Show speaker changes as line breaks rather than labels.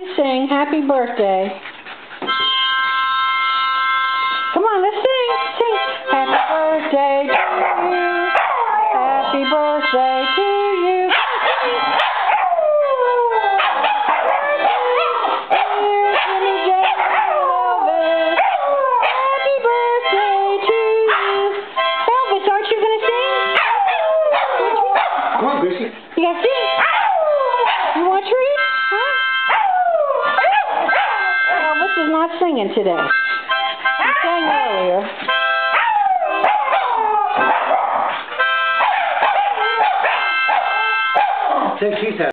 Sing happy birthday. Come on, let's sing. Sing. Happy birthday to you. Happy birthday to you. Dear Jimmy J. Elvis. Happy birthday to you. Elvis, aren't you going to sing?
Come on, Gracie.
You got to sing. You want a treat? Huh? Elvis is not singing today. He sang earlier.
Say she's happy.